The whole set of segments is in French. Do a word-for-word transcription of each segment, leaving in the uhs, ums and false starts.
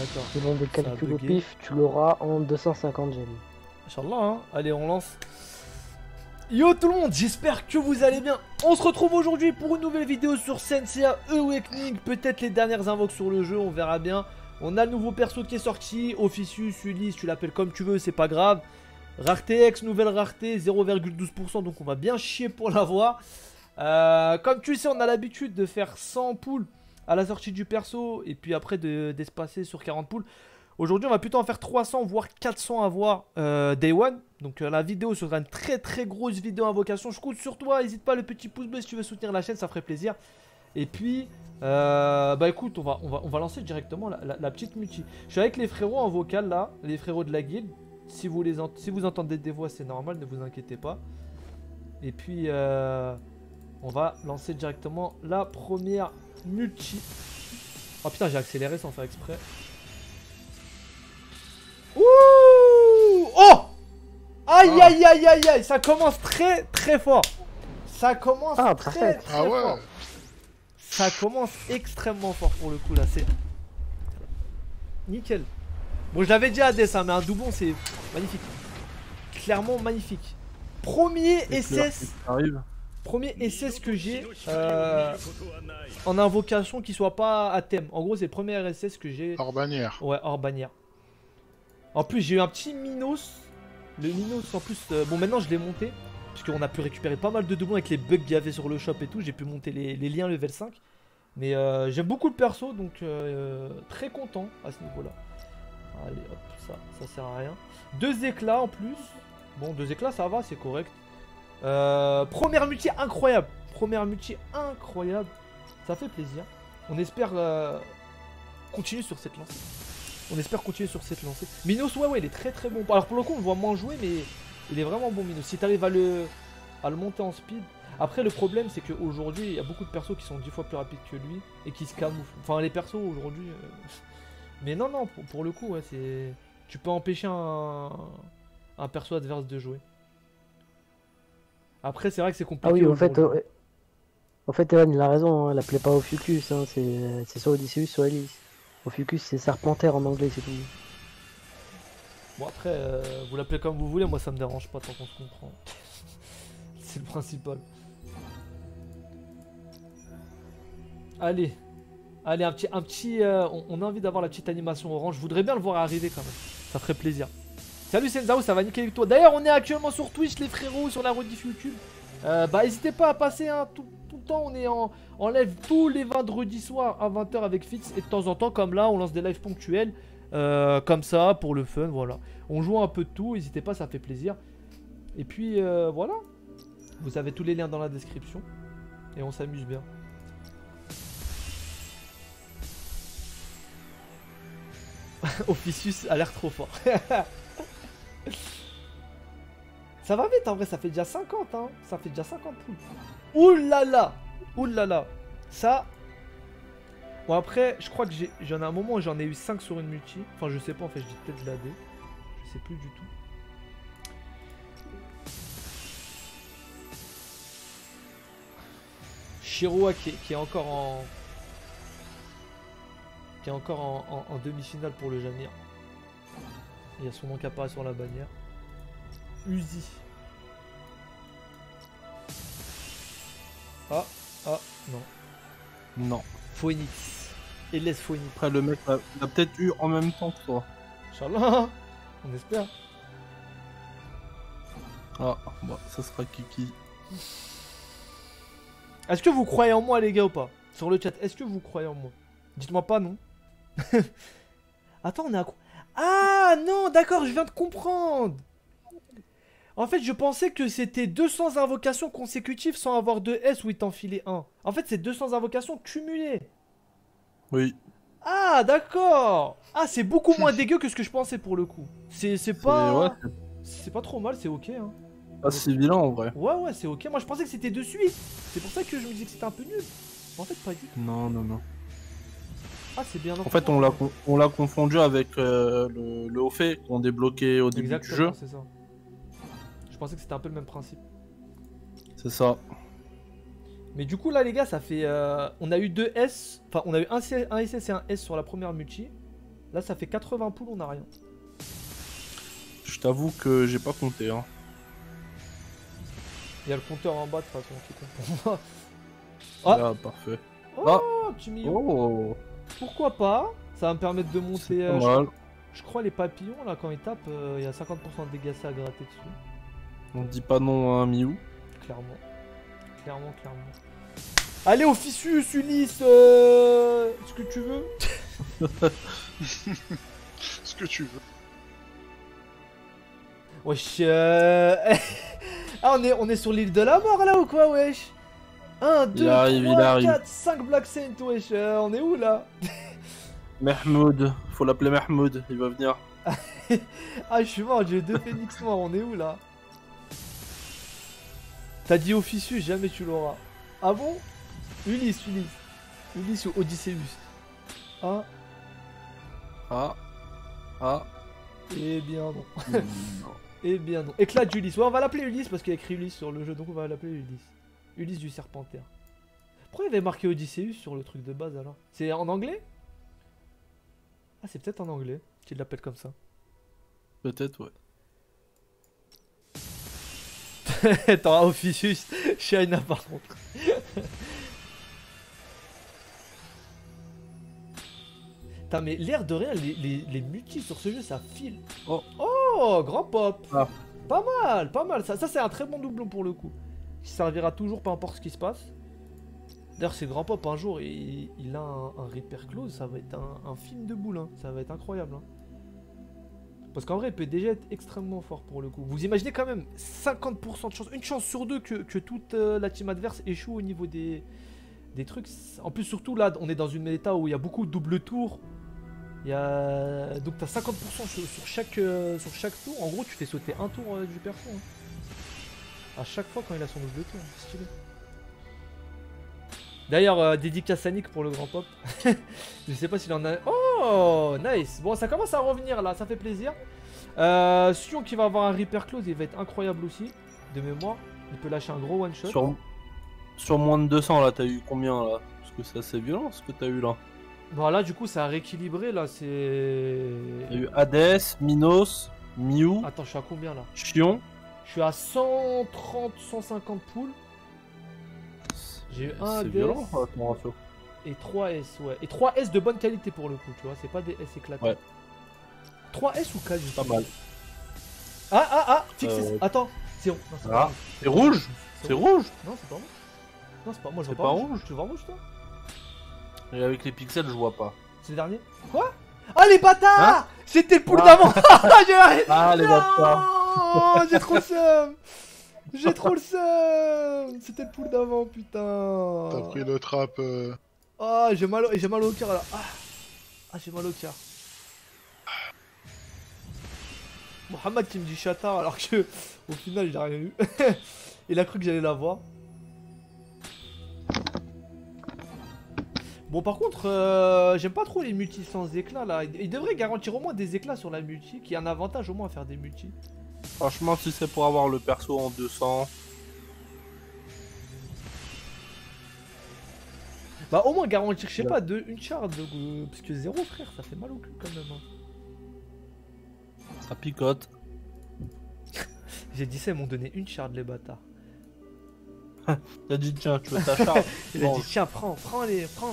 d'accord. Selon des calculs au pif, tu l'auras en deux cent cinquante gemmes. Inch'Allah, hein. Allez, on lance. Yo tout le monde, j'espère que vous allez bien. On se retrouve aujourd'hui pour une nouvelle vidéo sur Sensei Awakening. Peut-être les dernières invoques sur le jeu, on verra bien. On a le nouveau perso qui est sorti, Officius, Ulysse, tu l'appelles comme tu veux, c'est pas grave. Rareté X, nouvelle rareté, zéro virgule douze pour cent, donc on va bien chier pour l'avoir. Euh, comme tu le sais, on a l'habitude de faire cent poules à la sortie du perso et puis après d'espacer de, sur quarante poules. Aujourd'hui, on va plutôt en faire trois cents, voire quatre cents à voir euh, Day One. Donc euh, la vidéo sera une très très grosse vidéo invocation. Je compte sur toi, n'hésite pas le petit pouce bleu si tu veux soutenir la chaîne, ça ferait plaisir. Et puis, euh, bah écoute, on va, on, va, on va lancer directement la, la, la petite multi. Je suis avec les frérots en vocal là, les frérots de la guilde. Si vous, les ent si vous entendez des voix, c'est normal, ne vous inquiétez pas. Et puis, euh, on va lancer directement la première multi. Oh putain, j'ai accéléré sans faire exprès. Ouh! Oh! Aïe Oh. aïe aïe aïe aïe! Ça commence très très fort. Ça commence Ah, très parfait. très Ah ouais. fort. Ça commence extrêmement fort pour le coup là. C'est nickel. Bon, je l'avais dit à dessin, mais un doublon c'est magnifique. Clairement magnifique. Premier S S. Premier S S que j'ai euh, en invocation qui soit pas à thème. En gros, c'est le premier S S que j'ai. Hors bannière. Ouais, hors bannière. En plus, j'ai eu un petit Minos. Le Minos, en plus, euh, bon, maintenant je l'ai monté. Puisqu'on a pu récupérer pas mal de doublons avec les bugs qu'il y avait sur le shop et tout. J'ai pu monter les, les liens level cinq. Mais euh, j'aime beaucoup le perso, donc euh, très content à ce niveau-là. Allez, hop, ça, ça sert à rien. Deux éclats en plus. Bon, deux éclats, ça va, c'est correct. Euh, première multi incroyable. Première multi incroyable. Ça fait plaisir. On espère euh, continuer sur cette lancée. On espère continuer sur cette lancée. Minos, ouais, ouais, il est très très bon. Alors pour le coup, on le voit moins jouer, mais il est vraiment bon, Minos. Si tu arrives à le, à le monter en speed. Après, le problème, c'est qu'aujourd'hui, il y a beaucoup de persos qui sont dix fois plus rapides que lui et qui se camouflent. Enfin, les persos aujourd'hui. Euh... Mais non, non, pour, pour le coup, ouais, c'est. Tu peux empêcher un, un perso adverse de jouer. Après, c'est vrai que c'est compliqué. Ah oui, en fait, euh, en fait, Evan, il a raison, hein, elle appelait pas Ophiuchus, hein, c'est soit Odysseus, soit Elise. Ophiuchus, c'est Serpentaire en anglais, c'est tout. Bon, après, euh, vous l'appelez comme vous voulez, moi ça me dérange pas tant qu'on se comprend. C'est le principal. Allez, allez, un petit, un petit, euh, on, on a envie d'avoir la petite animation orange. Je voudrais bien le voir arriver quand même. Ça ferait plaisir. Salut Senzao, ça va nickel avec toi. D'ailleurs, on est actuellement sur Twitch, les frérots, sur la rediff YouTube. Euh, bah, n'hésitez pas à passer hein, tout, tout le temps. On est en, en live tous les vendredis soirs à vingt heures avec Fitz. Et de temps en temps, comme là, on lance des lives ponctuels. Euh, comme ça, pour le fun, voilà. On joue un peu de tout, n'hésitez pas, ça fait plaisir. Et puis, euh, voilà. Vous avez tous les liens dans la description. Et on s'amuse bien. Officius a l'air trop fort. Ça va vite en vrai, ça fait déjà cinquante hein. Ça fait déjà cinquante poules. Ouh là là. Ouh là là. Ça. Bon après, je crois que j'en ai un moment où j'en ai eu cinq sur une multi. Enfin je sais pas en fait, je dis peut-être de la D. Je sais plus du tout. Shiroa qui est, qui est encore en... Qui est encore en, en, en demi-finale pour le Jamir. Il y a son nom qui apparaît sur la bannière. Uzi. Ah, ah, non. Non. Phoenix. Et laisse Phoenix. Après, le mec a, a peut-être eu en même temps que toi. Inch'Allah. On espère. Ah, bah, ça sera Kiki. Est-ce que vous croyez en moi, les gars, ou pas? Sur le chat, est-ce que vous croyez en moi? Dites-moi pas non. Attends, on est à quoi? Ah, non, d'accord, je viens de comprendre. En fait, je pensais que c'était deux cents invocations consécutives sans avoir de S où il t'enfilait un. En fait, c'est deux cents invocations cumulées. Oui. Ah, d'accord. Ah, c'est beaucoup moins dégueu que ce que je pensais pour le coup. C'est pas... Ouais, c'est pas trop mal, c'est ok. Hein. Pas si vilain en vrai. Ouais, ouais, c'est ok. Moi, je pensais que c'était de suite. C'est pour ça que je me disais que c'était un peu nul. En fait, pas du tout. Non, non, non. Ah, c'est bien. En fait, on l'a on l'a confondu avec euh, le, le haut fait qu'on débloquait au début Exactement, du jeu. c'est ça. Je pensais que c'était un peu le même principe. C'est ça. Mais du coup, là, les gars, ça fait... Euh, on a eu deux S. Enfin, on a eu un, C, un S S et un S sur la première multi. Là, ça fait quatre-vingts poules, on a rien. Je t'avoue que j'ai pas compté. Hein. Il y a le compteur en bas de toute façon qui compte pour moi. Ah, parfait. Oh, Ah. petit million. Oh, Pourquoi pas? Ça va me permettre de monter. c'est euh, pas je, mal. je crois les papillons là, quand ils tapent, euh, il y a cinquante pour cent de dégâts à gratter dessus. On dit pas non à un Miou. Clairement. Clairement, clairement. Allez, Officius, Ulysse, euh... ce que tu veux. Ce que tu veux. Wesh. Euh... ah, on est, on est sur l'île de la mort là ou quoi, wesh? un, deux, arrive, il trois, arrive. quatre, cinq Black Saint, wesh. Euh, on est où là? Mahmoud, faut l'appeler Mahmoud, il va venir. Ah, je suis mort, j'ai deux phénix noirs, on est où là? T'as dit Officius, jamais tu l'auras. Ah bon? Ulysse, Ulysse. Ulysse ou Odysseus. Ah, Ah. Ah. eh bien non. non. Eh bien non. Éclat d'Ulysse. Ouais, on va l'appeler Ulysse parce qu'il y a écrit Ulysse sur le jeu, donc on va l'appeler Ulysse. Ulysse du Serpentaire. Pourquoi il y avait marqué Odysseus sur le truc de base alors? C'est en anglais? Ah, c'est peut-être en anglais qu'il l'appelle comme ça. Peut-être, ouais. T'auras Officius, China par contre. Putain, mais l'air de rien, les, les, les multis sur ce jeu, ça file. Oh. Oh, grand pop. Ah. Pas mal, pas mal. Ça, ça c'est un très bon doublon pour le coup. Qui servira toujours, peu importe ce qui se passe. D'ailleurs, c'est grand pop un jour, il, il a un, un Reaper Close, ça va être un, un film de boule. Hein. Ça va être incroyable. Hein. Parce qu'en vrai, il peut déjà être extrêmement fort pour le coup. Vous imaginez quand même cinquante pour cent de chance, une chance sur deux que, que toute euh, la team adverse échoue au niveau des, des trucs. En plus, surtout là, on est dans une méta où il y a beaucoup de double tours. Il y a... Donc t'as cinquante pour cent sur, sur, chaque, euh, sur chaque tour. En gros, tu fais sauter un tour euh, du perso. Hein. À chaque fois quand il a son double tour. C'est stylé. D'ailleurs, euh, dédicace à Nick pour le grand pop. Je sais pas s'il en a... Oh, nice. Bon, ça commence à revenir là, ça fait plaisir. Euh, Sion qui va avoir un Reaper Close, il va être incroyable aussi. De mémoire, il peut lâcher un gros one shot. Sur, sur moins de deux cents là, t'as eu combien là? Parce que c'est assez violent ce que t'as eu là. Bon là du coup ça a rééquilibré là, c'est... T'as eu Hades, Minos, Mew, Attends, je suis à combien là? Chion. Je suis à cent trente, cent cinquante poules. J'ai eu un C'est D S violent quoi, ton ratio. et trois S, ouais. Et trois S de bonne qualité pour le coup, tu vois, c'est pas des S éclatants. Ouais. trois S ou quatre? Pas mal. Ah ah ah, fixe, Euh... Attends, c'est non, c'est Ah, pas rouge. c'est rouge. C'est rouge. Non, c'est pas rouge. Non, c'est pas moi, je C'est vois pas pas rouge. rouge. Tu vois rouge toi? Et avec les pixels, je vois pas. C'est le dernier? Quoi? Ah les bâtards! Hein? C'était le pool Ah. d'avant! J'ai arrêté! Ah les bâtards. Non, j'ai trop le seum! J'ai trop le seum! C'était le pool d'avant, putain! T'as pris le trap. Euh... Ah, j'ai mal, au... j'ai mal au cœur là. Ah, ah j'ai mal au cœur. Mohamed qui me dit chatard alors que au final j'ai rien eu. Il a cru que j'allais l'avoir. Bon par contre, euh, j'aime pas trop les multis sans éclat là. Il devrait garantir au moins des éclats sur la multi, qui a un avantage au moins à faire des multis. Franchement, si c'est pour avoir le perso en deux cents. Bah au moins garantir, je sais pas, de, une shard, euh, parce que zéro frère, ça fait mal au cul quand même. Hein. Ça picote. J'ai dit ça, ils m'ont donné une shard les bâtards. T'as dit tiens, tu veux ta charge. Il a Bon. dit tiens, prends, prends les, prends.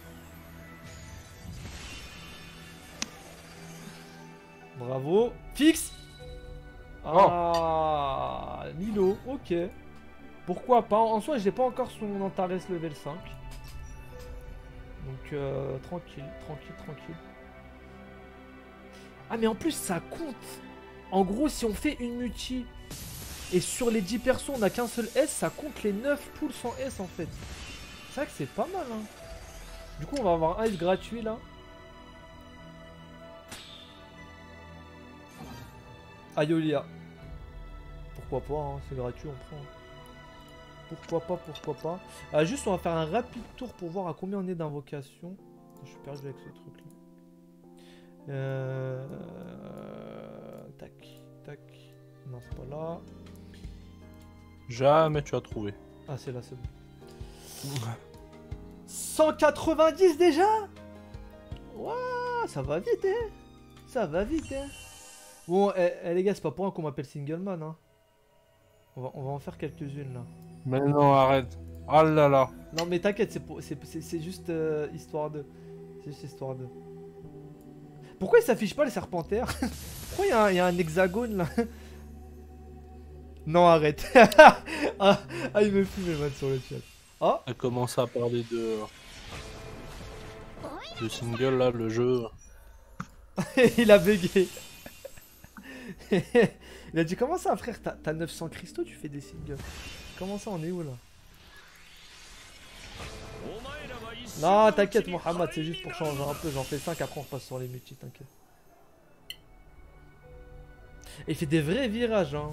Bravo. Fixe. Ah, Milo, ok. Pourquoi pas? En soi, j'ai pas encore son Antares level cinq. Donc, euh, tranquille, tranquille, tranquille. Ah, mais en plus, ça compte. En gros, si on fait une multi et sur les dix persos, on a qu'un seul S, ça compte les neuf poules sans S en fait. C'est vrai que c'est pas mal, hein. Du coup, on va avoir un S gratuit là. Ayolia. Pourquoi pas, hein, c'est gratuit, on prend. Pourquoi pas, pourquoi pas. Ah, juste, on va faire un rapide tour pour voir à combien on est d'invocation. Je suis perdu avec ce truc là. Euh... Tac, tac. Non, c'est pas là. Jamais tu as trouvé. Ah, c'est là, c'est bon. cent quatre-vingt-dix déjà? What? Ah, ça va vite, hein. Ça va vite, hein. Bon, eh, eh, les gars, c'est pas pour rien qu'on m'appelle Singleman, hein. On va, on va en faire quelques-unes, là. Mais non, arrête. Ah là là. Non, mais t'inquiète, c'est pour- c'est- c'est- c'est juste euh, histoire de... C'est juste histoire de... Pourquoi il s'affiche pas le serpentaire? Pourquoi il y, a un- il y a un hexagone, là? Non, arrête. ah, ah, il me fume, man, sur le chat. Ah, Elle commence à parler de... Le single, là, le jeu. il a bugué. Il a dit, comment ça, frère? T'as t'as neuf cents cristaux, tu fais des singles. Comment ça, on est où, là? Non, t'inquiète, Mohamed, c'est juste pour changer un peu. J'en fais cinq, après on repasse sur les multis, t'inquiète. Et il fait des vrais virages, hein.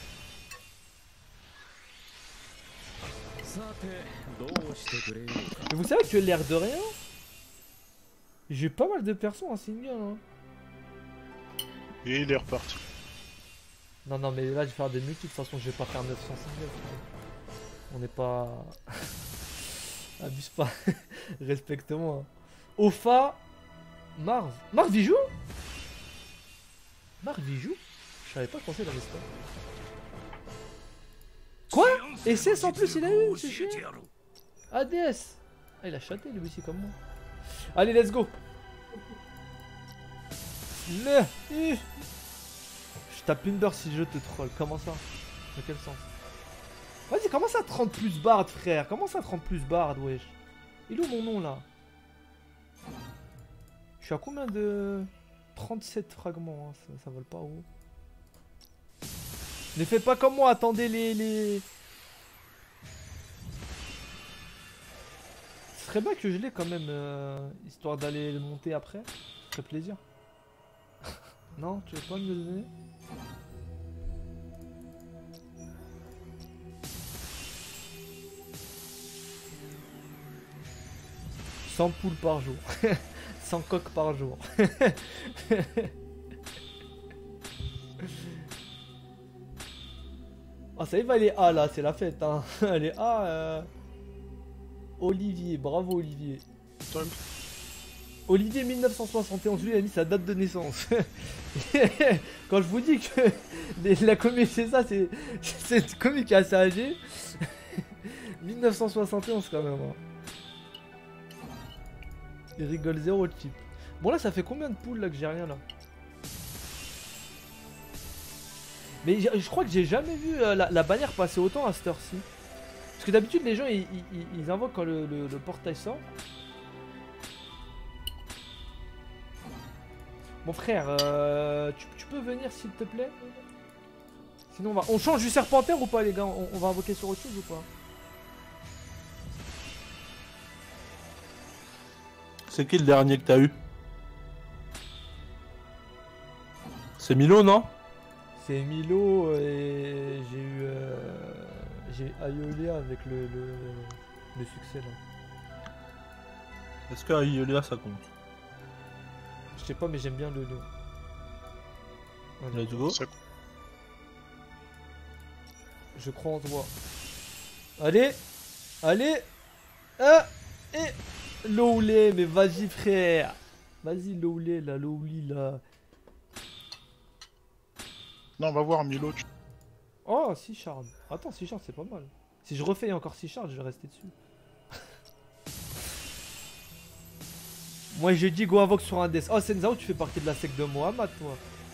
Mais vous savez que l'air de rien, j'ai pas mal de personnes en single, hein. Et il est reparti. Non, non, mais là, je vais faire des multis. De toute façon, je vais pas faire neuf cents singles. On n'est pas... Abuse pas. Respecte-moi. Ofa. Marv. Marv, il joue Marv, il joue Je savais pas penser dans l'histoire. Quoi Et c'est en plus, il a eu, c'est chiant. A D S. Ah, il a chaté, lui aussi, comme moi. Allez, let's go. Le... Je tape une beurre si je te troll. Comment ça? Dans quel sens? Vas-y, comment ça trente plus bardes, frère? Comment ça trente plus bardes, wesh? Il est où mon nom, là? Je suis à combien de... trente-sept fragments, hein. ça, ça vole pas haut. Ne faites pas comme moi, attendez les... les... Ce serait bien que je l'ai quand même, euh, histoire d'aller le monter après. Ça ferait plaisir. Non, tu veux pas me le donner? cent poules par jour. cent coques par jour. Ah, ça y va, les A là, c'est la fête. Hein. Les A. Euh... Olivier, bravo Olivier. Tom. Olivier mille neuf cent soixante et onze, lui il a mis sa date de naissance. Quand je vous dis que les- la comique c'est ça, c'est c'est une comique assez âgée. mille neuf cent soixante et onze quand même. Hein. Il rigole zéro le type. Bon là ça fait combien de poules là que j'ai rien là? Mais j'ai- je crois que j'ai jamais vu euh, la, la bannière passer autant à cette heure-ci. Parce que d'habitude les gens ils, ils- ils invoquent quand le, le- le portail sort. Mon frère, euh, tu, tu peux venir s'il te plaît? Sinon on va... On change du serpentaire ou pas les gars? on, on va invoquer sur autre chose ou pas? C'est qui le dernier que t'as eu? C'est Milo, non? C'est Milo et j'ai eu... Euh... J'ai Aiolia avec le, le, le succès là. Est-ce que Aiolia ça compte? Je sais pas mais j'aime bien le nom. Allez, Let's go. Ça- je crois en toi. Allez. Allez. Ah. Et... Lowley, mais vas-y frère. Vas-y Lowley là, Lowly là. Non, on va voir Milo. Tu... Oh, six shards. Attends, six shards c'est pas mal. Si je refais encore six shards, je vais rester dessus. Moi j'ai dit go invoque sur un death. Oh Senzao, tu fais partie de la secte de Mohamed toi.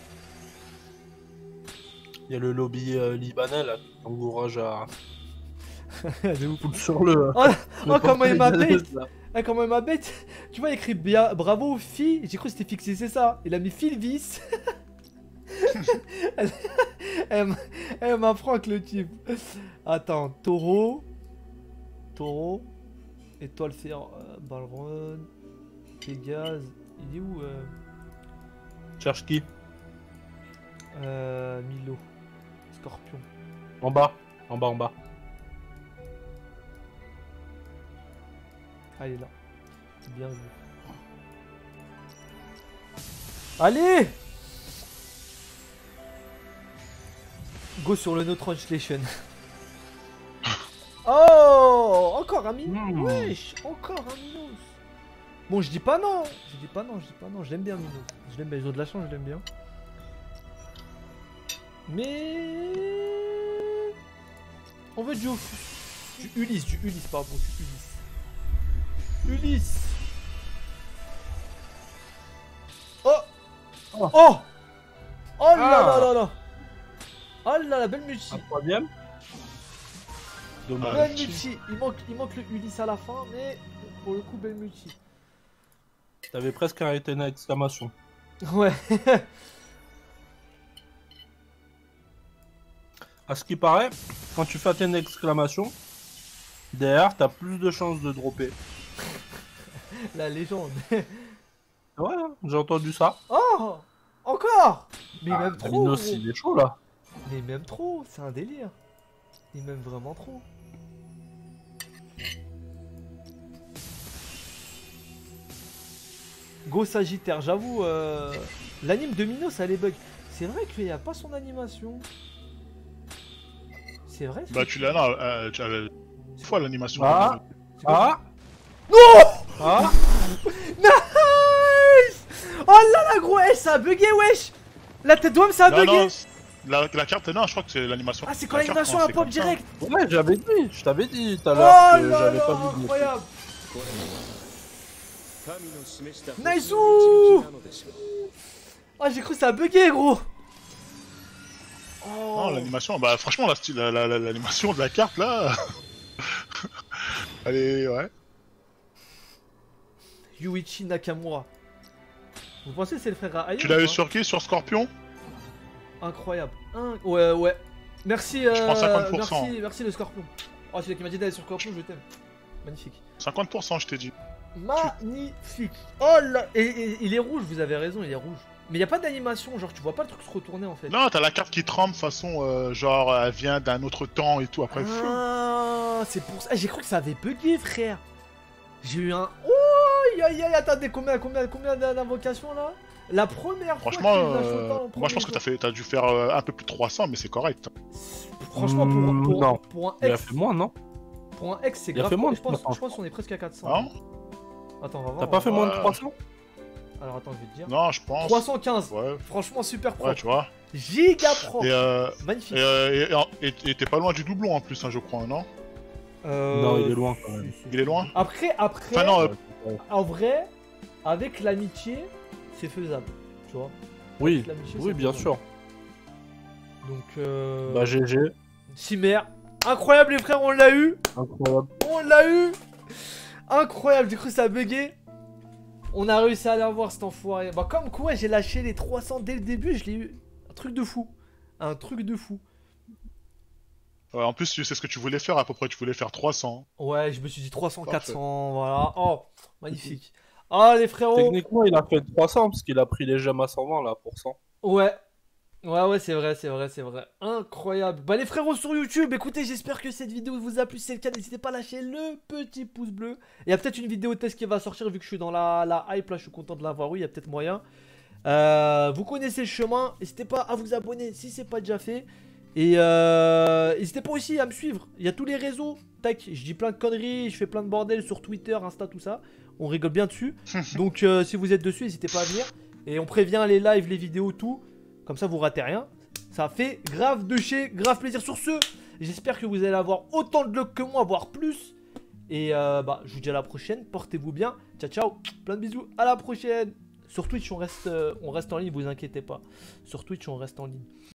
Il y a le lobby euh, libanais là qui t'encourage à De ouf. foutre sur le. Oh, le oh comment il m'a portail bait. là. Ah, comment il m'a bête. Tu vois, il écrit bien, bravo Phi. J'ai cru que c'était fixé, c'est ça. Il a mis Philvis. elle elle m'a- elle m'a franc le type. Attends, taureau. Taureau. Étoile fer. Euh, Balron. Pégase. Il est où euh... Cherche qui? euh, Milo. Scorpion. En bas. En bas, en bas. Ah, il est là. Bien vu. Allez! Go sur le no translation. Oh! Encore un minot! Mmh. Wesh! Encore un minot! Bon, je dis pas non. Je dis pas non, je dis pas non. Je l'aime bien, Minos. Je l'aime bien. Ils ont de la chance, je l'aime bien. Mais... On veut du... Du Ulysse, du Ulysse, pardon, du Ulysse. Ulysse. Oh. Oh. Oh. Oh là Ah. là là là. Oh là là, belle multi. Un troisième. Dommage. Belle multi. Il manque, il manque le Ulysse à la fin, mais pour le coup, belle multi. T'avais presque arrêté une exclamation. Ouais. À ce qui paraît, quand tu fais une exclamation, derrière t'as plus de chances de dropper. La légende. Ouais, j'ai entendu ça. Oh. Encore. Mais Ah, même trop. Minos, gros. il est chaud là. Mais même trop, c'est un délire. Il m'aime vraiment trop. Go Sagittaire, j'avoue, euh, l'anime de Minos a les bugs. C'est vrai qu'il n'y a pas son animation. C'est vrai ça. Bah, tu l'as là, euh, tu avais une fois l'animation. Ah. C'est quoi Ah. Non. Ah. Nice. Oh là là gros, eh, ça a bugué wesh. La tête d'homme ça a Non, bugué. non, la, la carte, non, je crois que c'est l'animation. Ah c'est quand La carte, l'animation quand a c'est pop comme ça. direct. Ouais, j'avais dit, je t'avais dit tout à Oh l'heure que là j'avais là, pas vu. incroyable. Nice. Ah j'ai cru que ça a bugué gros. Oh. Non, l'animation, bah franchement, la style- la- la- la- l'animation de la carte là. Elle est. Ouais. Yuichi Nakamura. Vous pensez que c'est le frère à Aya Tu ou l'avais pas sur qui? Sur Scorpion? Incroyable. Un... Ouais, ouais. Merci, euh... Je prends cinquante pour cent. merci, merci le Scorpion. Oh, celui qui m'a dit d'aller sur Scorpion, je t'aime. Magnifique. cinquante pour cent, je t'ai dit. Magnifique. Oh là, et, et- il est rouge, vous avez raison, il est rouge. Mais y a pas d'animation, genre tu vois pas le truc se retourner en fait. Non, t'as la carte qui tremble façon euh, genre elle vient d'un autre temps et tout. Après, flou. Ah, c'est pour ça. Ah, j'ai cru que ça avait bugué, frère. J'ai eu un. Oh, aïe aïe, attendez, combien, combien, combien d'invocations là? La première Franchement, fois que j'ai eu la euh, Shota en moi je pense que premier t'as fait, t'as dû faire euh, un peu plus de trois cents, mais c'est correct. jour. Franchement, pour, Hmm, pour, non. pour un Il a ex, fait moins, non? pour un ex, c'est Il a grave. fait moins de je pense, trois cents. je pense qu'on est presque à quatre cents. Hein? Attends, on va voir. T'as on pas va fait voir. moins de Ouais. trois cents? Alors attends, je vais te dire. Non, je pense. trois cent quinze. Ouais, Franchement, super pro. ouais, tu vois. Giga pro. Et euh, Magnifique. et, euh, et, et- et t'es pas loin du doublon en plus, hein, je crois, non? Euh, Non, il est loin quand même. si, si. Il est loin? Après, après, Enfin, non, euh, Ouais. en vrai, avec l'amitié, c'est faisable. Tu vois. Oui, Avec l'amitié, oui, c'est bien faisable. sûr. Donc, euh... Bah, G G. Chimère. Incroyable, les frères, on l'a eu. Incroyable. On l'a eu. Incroyable, j'ai cru que ça buguait. On a réussi à l'avoir cet enfoiré. Bah comme quoi j'ai lâché les trois cents dès le début, je l'ai eu. Un truc de fou. Un truc de fou. euh, en plus, tu sais ce que tu voulais faire à peu près, tu voulais faire trois cents. Ouais, je me suis dit trois cents, Parfait. quatre cents, voilà. Oh, magnifique. Ah les frérots. Techniquement, il a fait trois cents parce qu'il a pris les gemmes à cent vingt là pour cent. Ouais. Ouais, ouais, c'est vrai, c'est vrai, c'est vrai. Incroyable. Bah, les frérots sur YouTube, écoutez, j'espère que cette vidéo vous a plu. Si c'est le cas, n'hésitez pas à lâcher le petit pouce bleu. Il y a peut-être une vidéo test qui va sortir, vu que je suis dans la, la hype, là, je suis content de l'avoir eu. Il y a peut-être moyen. Euh, vous connaissez le chemin. N'hésitez pas à vous abonner si c'est pas déjà fait. Et euh, n'hésitez pas aussi à me suivre. Il y a tous les réseaux. Tac, je dis plein de conneries, je fais plein de bordel sur Twitter, Insta, tout ça. On rigole bien dessus. Donc, euh, si vous êtes dessus, n'hésitez pas à venir. Et on prévient les lives, les vidéos, tout. Comme ça, vous ratez rien. Ça fait grave de chez, grave plaisir. Sur ce, j'espère que vous allez avoir autant de luck que moi, voire plus. Et euh, bah, je vous dis à la prochaine. Portez-vous bien. Ciao, ciao. Plein de bisous. À la prochaine. Sur Twitch, on reste, euh, on reste en ligne. Vous inquiétez pas. Sur Twitch, on reste en ligne.